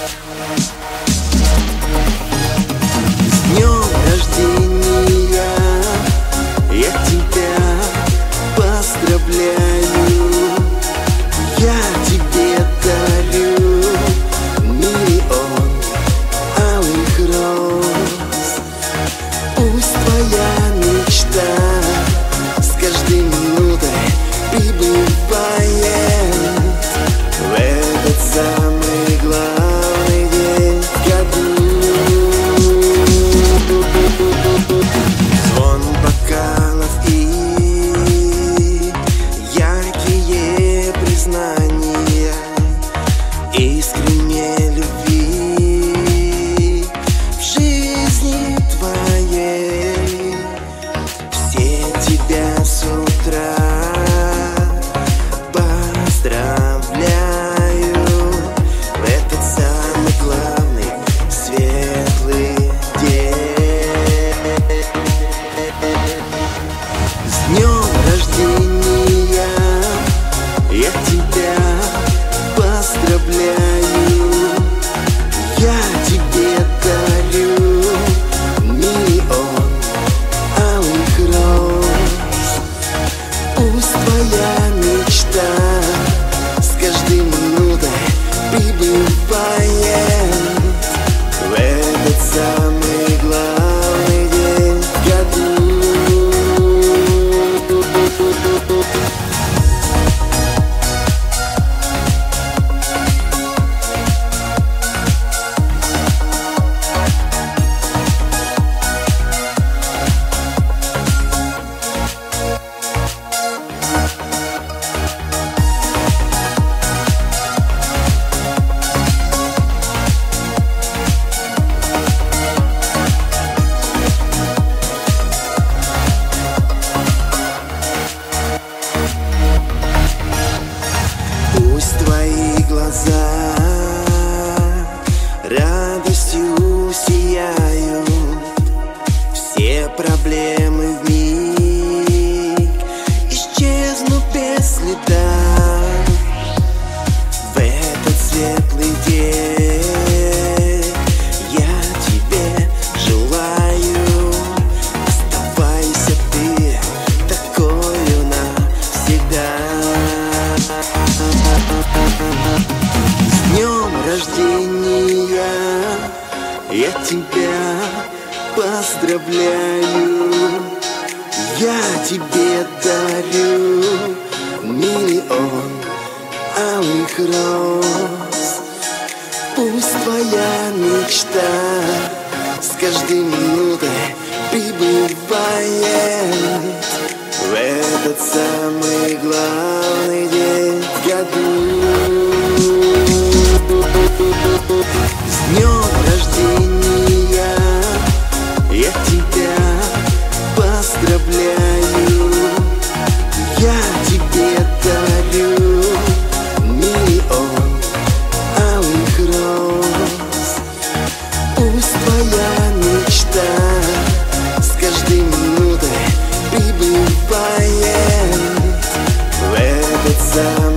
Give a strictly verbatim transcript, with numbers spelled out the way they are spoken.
С днем рождения я тебя поздравляю. Я тебе дарю миллион алых роз. Пусть твоя мечта с каждой минутой прибывает в этот самый главный день в году. Звон бокалов и яркие признания, искренней любви в жизни твоей. Все тебя с утра поздравляю в этот самый главный светлый день. С днем рождения я тебя поздравляю. Я тебе дарю миллион алых роз. Пусть твоя мечта с каждой минутой прибывает в этот самый главный день в году. Пусть твои глаза радостью сияют, все проблемы вмиг исчезнут без следа. В этот светлый день я тебе желаю, оставайся ты такою навсегда. С днем рождения я тебя поздравляю. Я тебе дарю миллион алых роз. Пусть твоя мечта с каждой минутой прибывает в этот самый главный день в году. С днем рождения я тебя поздравляю. Я тебе дарю миллион алых роз. Пусть твоя мечта с каждой минутой прибывает в этот самый